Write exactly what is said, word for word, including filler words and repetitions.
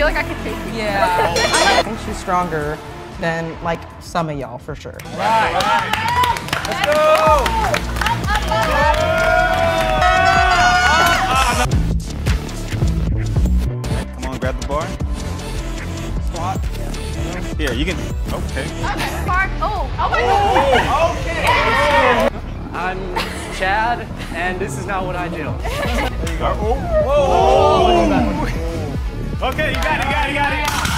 feel like I could take you. Yeah. I think she's stronger than like some of y'all for sure. All right. All right. Let's go. Come on, grab the bar. Squat. Here, you can. Okay. Okay, Mark. Oh, oh my God. Okay. I'm Chad, and this is not what I do. There you go. Oh. Whoa. Whoa. Okay, you got it, you got it, you got it.